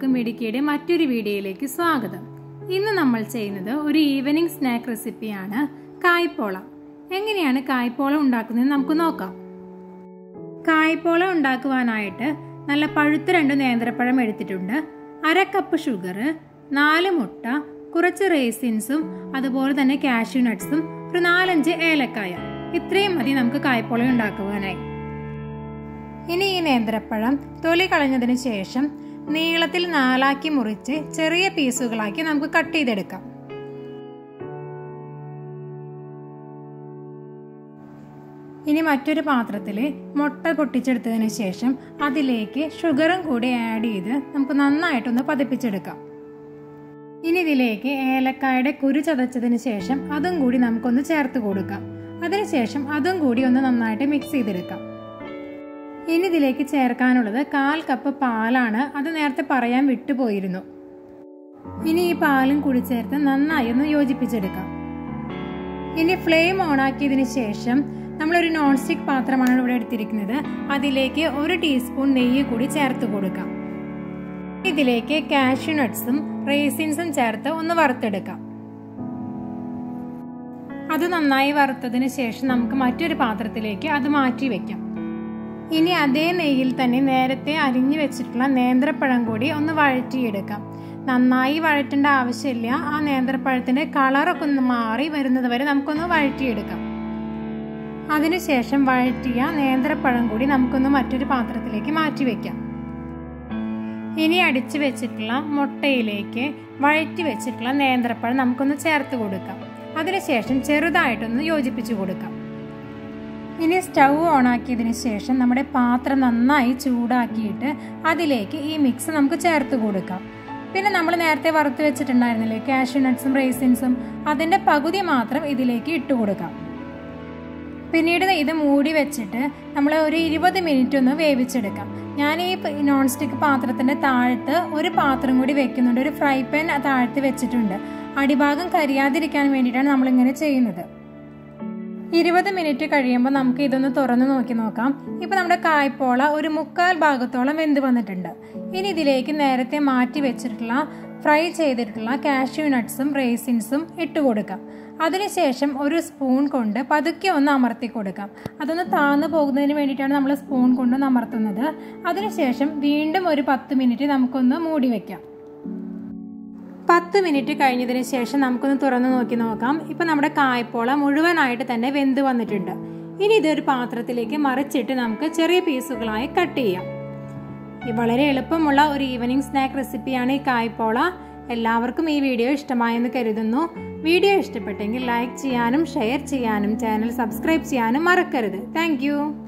എല്ലാവർക്കും മിടുക്കിയുടെ മറ്റൊരു വീഡിയോയിലേക്ക് സ്വാഗതം. ഇന്ന് നമ്മൾ ചെയ്യുന്നത് ഒരു ഈവനിംഗ് സ്നാക്ക് റെസിപ്പിയാണ് കായ്പോള. എങ്ങനെയാണ് കായ്പോള ഉണ്ടാക്കുന്നത് നമുക്ക് നോക്കാം. കായ്പോള ഉണ്ടാക്കുവാനായിട്ട് നല്ല പഴുത്ത 2 നേന്ത്രപ്പഴം എടുത്തിട്ടുണ്ട്, 1/2 കപ്പ് ഷുഗർ, 4 മുട്ട, കുറച്ച് റേസിൻസും അതുപോലെ തന്നെ കാഷ്യൂ നട്ട്സും, ഒരു 4-5 ഏലക്കായ. ഇത്രയും മതി നമുക്ക് കായ്പോള ഉണ്ടാക്കുവാനായി. ഇനി ഈ നേന്ത്രപ്പഴം തൊലി കളഞ്ഞതിന് ശേഷം നീളത്തിൽ 4 മുറിച്ച് ചെറിയ പീസുകളാക്കി നമുക്ക് കട്ട് ചെയ്തെടുക്കാം. ഇനി മറ്റൊരു പാത്രത്തിൽ മുട്ട പൊട്ടിച്ചെടുത്തതിന് ശേഷം അതിലേക്ക് ഷുഗറും കൂടി ആഡ് ചെയ്ത് നമുക്ക് നന്നായിട്ടൊന്ന് പതിപ്പിച്ചെടുക്കാം. ഇനി ഇതിലേക്ക് ഏലക്കായുടെ കുരു ചതച്ചതിന് ശേഷം അതും കൂടി നമുക്കൊന്ന് ചേർത്ത് കൊടുക്കാം. അതിനുശേഷം അതും കൂടി ഒന്ന് നന്നായിട്ട് മിക്സ് ചെയ്തെടുക്കാം. ഇനി ഇതിലേക്ക് ചേർക്കാനുള്ളത് 1/4 കപ്പ് പാലാണ്. അത് നേരത്തെ പറയാൻ വിട്ടുപോയിരുന്നു. ഇനി ഈ പാലും കൂടി ചേർത്ത് നന്നായി ഒന്ന് യോജിപ്പിച്ചെടുക്കാം. ഇനി ഫ്ലെയിം ഓണാക്കിയതിന് ശേഷം നമ്മളൊരു നോൺ സ്റ്റിക്ക് പാത്രമാണ് ഇവിടെ എടുത്തിരിക്കുന്നത്. അതിലേക്ക് 1 ടീസ്പൂൺ നെയ്യ് കൂടി ചേർത്ത് കൊടുക്കാം. ഇതിലേക്ക് കാഷ്യൂ നട്ട്സും റേസിൻസും ചേർത്ത് ഒന്ന് വറുത്തെടുക്കാം. അത് നന്നായി വറുത്തതിന് ശേഷം നമുക്ക് മറ്റൊരു പാത്രത്തിലേക്ക് അത് മാറ്റി വെക്കാം. ഇനി അതേ നെയ്യിൽ തന്നെ നേരത്തെ അരിഞ്ഞു വെച്ചിട്ടുള്ള നേന്ത്രപ്പഴം കൂടി ഒന്ന് വഴറ്റിയെടുക്കാം. നന്നായി വഴറ്റേണ്ട ആവശ്യമില്ല. ആ നേന്ത്രപ്പഴത്തിന്റെ കളറൊക്കെ ഒന്ന് മാറി വരുന്നത് വരെ നമുക്കൊന്ന് വഴറ്റിയെടുക്കാം. അതിനുശേഷം വഴറ്റിയ നേന്ത്രപ്പഴം കൂടി നമുക്കൊന്ന് മറ്റൊരു പാത്രത്തിലേക്ക് മാറ്റി വെക്കാം. ഇനി അടിച്ചു വെച്ചിട്ടുള്ള മുട്ടയിലേക്ക് വഴറ്റി വെച്ചിട്ടുള്ള നേന്ത്രപ്പഴം നമുക്കൊന്ന് ചേർത്ത് കൊടുക്കാം. അതിനുശേഷം ചെറുതായിട്ടൊന്ന് യോജിപ്പിച്ചു കൊടുക്കാം. ഇനി സ്റ്റൗ ഓണാക്കിയതിന് ശേഷം നമ്മുടെ പാത്രം നന്നായി ചൂടാക്കിയിട്ട് അതിലേക്ക് ഈ മിക്സ് നമുക്ക് ചേർത്ത് കൊടുക്കാം. പിന്നെ നമ്മൾ നേരത്തെ വറുത്ത് വെച്ചിട്ടുണ്ടായിരുന്നില്ലേ കാഷ്യൂ നട്ട്സും റേസിൻസും, അതിൻ്റെ പകുതി മാത്രം ഇതിലേക്ക് ഇട്ട് കൊടുക്കാം. പിന്നീട് ഇത് മൂടി വെച്ചിട്ട് നമ്മൾ ഒരു 20 മിനിറ്റ് ഒന്ന് വേവിച്ചെടുക്കാം. ഞാൻ ഈ നോൺ സ്റ്റിക്ക് പാത്രത്തിൻ്റെ താഴത്ത് ഒരു പാത്രം കൂടി വെക്കുന്നുണ്ട്. ഒരു ഫ്രൈ പാൻ താഴത്ത് വെച്ചിട്ടുണ്ട്. അടിഭാഗം കരിയാതിരിക്കാൻ വേണ്ടിയിട്ടാണ് നമ്മളിങ്ങനെ ചെയ്യുന്നത്. 20 മിനിറ്റ് കഴിയുമ്പോൾ നമുക്ക് ഇതൊന്ന് തുറന്ന് നോക്കാം. ഇപ്പോൾ നമ്മുടെ കായ്പോള ഒരു 1/4 ഭാഗത്തോളം വെന്ത് വന്നിട്ടുണ്ട്. ഇനി ഇതിലേക്ക് നേരത്തെ മാറ്റി വെച്ചിട്ടുള്ള ഫ്രൈ ചെയ്തിട്ടുള്ള കാഷ്യൂ നട്ട്സും റേസിൻസും ഇട്ട് കൊടുക്കാം. അതിനുശേഷം ഒരു സ്പൂൺ കൊണ്ട് പതുക്കെ ഒന്ന് അമർത്തി കൊടുക്കാം. അതൊന്ന് താഴ്ന്നു പോകുന്നതിന് വേണ്ടിയിട്ടാണ് നമ്മൾ സ്പൂൺ കൊണ്ടൊന്ന് അമർത്തുന്നത്. അതിനുശേഷം വീണ്ടും ഒരു 10 മിനിറ്റ് നമുക്കൊന്ന് മൂടി വയ്ക്കാം. 10 മിനിറ്റ് കഴിഞ്ഞതിന് ശേഷം നമുക്കൊന്ന് തുറന്ന് നോക്കാം. ഇപ്പം നമ്മുടെ കായ്പോള മുഴുവനായിട്ട് തന്നെ വെന്ത് വന്നിട്ടുണ്ട്. ഇനി ഇതൊരു പാത്രത്തിലേക്ക് മറിച്ചിട്ട് നമുക്ക് ചെറിയ പീസുകളായി കട്ട് ചെയ്യാം. വളരെ എളുപ്പമുള്ള ഒരു ഈവനിങ് സ്നാക്ക് റെസിപ്പിയാണ് ഈ കായ്പോള. എല്ലാവർക്കും ഈ വീഡിയോ ഇഷ്ടമായെന്ന് കരുതുന്നു. വീഡിയോ ഇഷ്ടപ്പെട്ടെങ്കിൽ ലൈക്ക് ചെയ്യാനും ഷെയർ ചെയ്യാനും ചാനൽ സബ്സ്ക്രൈബ് ചെയ്യാനും മറക്കരുത്. താങ്ക്